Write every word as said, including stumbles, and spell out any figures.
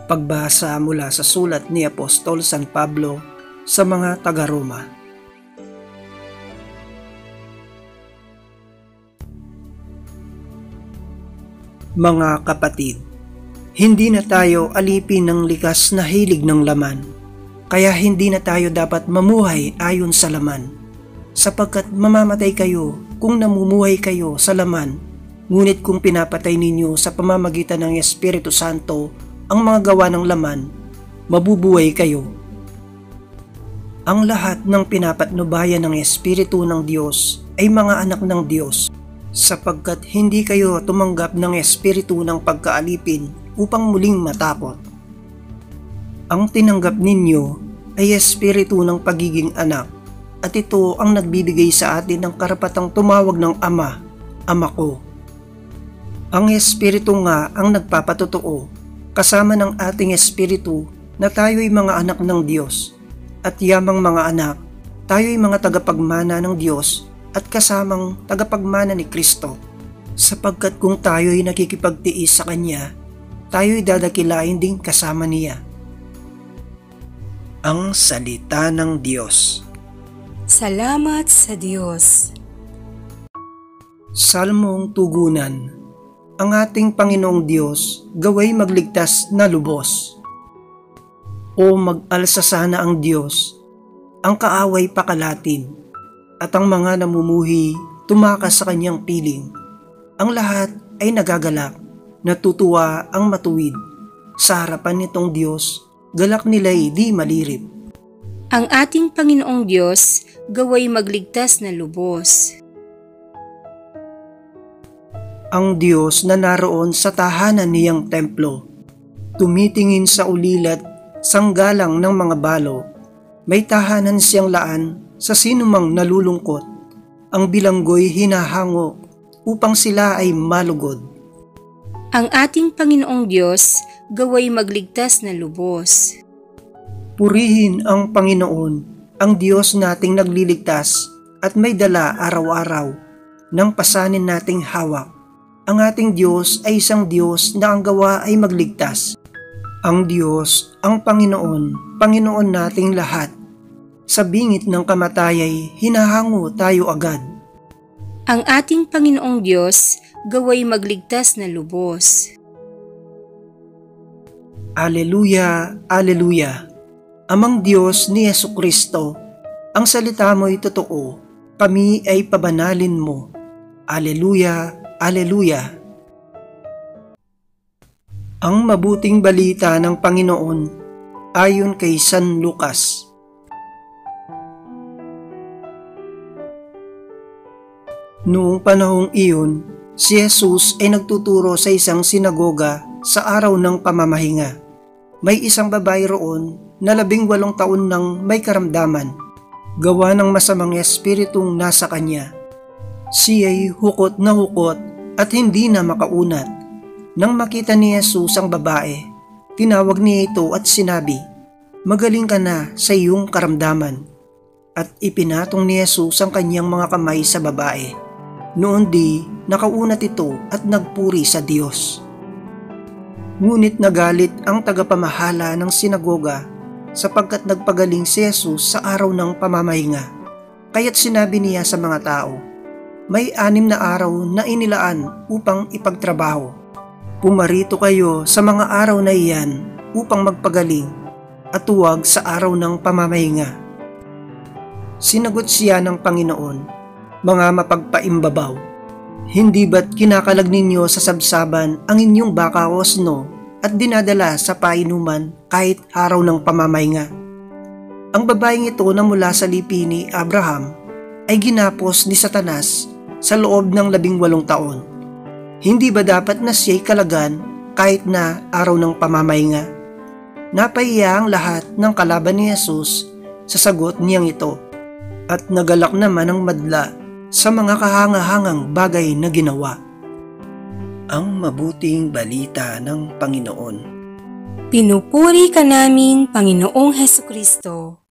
Pagbasa mula sa sulat ni Apostol San Pablo sa mga taga-Roma. Mga kapatid, hindi na tayo alipin ng likas na hilig ng laman, kaya hindi na tayo dapat mamuhay ayon sa laman, sapagkat mamamatay kayo kung namumuhay kayo sa laman, ngunit kung pinapatay ninyo sa pamamagitan ng Espiritu Santo ang mga gawa ng laman, mabubuhay kayo. Ang lahat ng pinapatnubayan ng Espiritu ng Diyos ay mga anak ng Diyos, sapagkat hindi kayo tumanggap ng Espiritu ng pagkaalipin upang muling matakot. Ang tinanggap ninyo ay Espiritu ng pagiging anak, at ito ang nagbibigay sa atin ng karapatang tumawag ng Ama, Ama ko. Ang Espiritu nga ang nagpapatotoo, kasama ng ating espiritu na tayo'y mga anak ng Diyos, at yamang mga anak, tayo'y mga tagapagmana ng Diyos at kasamang tagapagmana ni Kristo, sapagkat kung tayo'y nakikipagtiis sa Kanya, tayo'y dadakilain ding kasama niya. Ang Salita ng Diyos. Salamat sa Diyos. Salmong Tugunan. Ang ating Panginoong Diyos gaway magligtas na lubos. O mag-alsa sana ang Diyos, ang kaaway pakalatin, at ang mga namumuhi tumakas sa kanyang piling. Ang lahat ay nagagalak, natutuwa ang matuwid. Sa harapan nitong Diyos, galak nila'y di malirip. Ang ating Panginoong Diyos gaway magligtas na lubos. Ang Diyos na naroon sa tahanan niyang templo, tumitingin sa ulilat, sanggalang ng mga balo. May tahanan siyang laan sa sinumang nalulungkot. Ang bilanggo'y hinahango upang sila ay malugod. Ang ating Panginoong Diyos gaway magligtas na lubos. Purihin ang Panginoon, ang Diyos nating nagliligtas at may dala araw-araw ng pasanin nating hawak. Ang ating Diyos ay isang Diyos na ang gawa ay magligtas. Ang Diyos, ang Panginoon, Panginoon nating lahat. Sa bingit ng kamatayay, hinahango tayo agad. Ang ating Panginoong Diyos gaway magligtas na lubos. Aleluya, aleluya. Amang Diyos ni Jesucristo, ang salita mo'y totoo, kami ay pabanalin mo. Aleluya, aleluya. Ang mabuting balita ng Panginoon ayon kay San Lucas. Noong panahong iyon, si Jesus ay nagtuturo sa isang sinagoga sa araw ng pamamahinga. May isang babae roon na labing walong taon nang may karamdaman, gawa ng masamang espiritong nasa kanya. Siya'y hukot na hukot at hindi na makaunat. Nang makita ni Jesus ang babae, tinawag niya ito at sinabi, "Magaling ka na sa iyong karamdaman." At ipinatong ni Jesus ang kanyang mga kamay sa babae. Noon di, nakaunat ito at nagpuri sa Diyos. Ngunit nagalit ang tagapamahala ng sinagoga sapagkat nagpagaling si Jesus sa araw ng pamamahinga. Kaya't sinabi niya sa mga tao, "May anim na araw na inilaan upang ipagtrabaho. Pumarito kayo sa mga araw na iyan upang magpagaling at huwag sa araw ng pamamahinga." Sinagot siya ng Panginoon, "Mga mapagpaimbabaw, hindi ba't kinakalag ninyo sa sabsaban ang inyong baka o asno at dinadala sa painuman kahit araw ng pamamahinga?" Ang babaeng ito na mula sa lipi ni Abraham ay ginapos ni Satanas sa loob ng labing walong taon. Hindi ba dapat na siya'y kalagan kahit na araw ng pamamahinga? Napahiya ang lahat ng kalaban ni Jesus sa sagot niyang ito, at nagalak naman ang madla sa mga kahangahangang bagay na ginawa. Ang mabuting balita ng Panginoon. Pinupuri ka namin, Panginoong Hesukristo.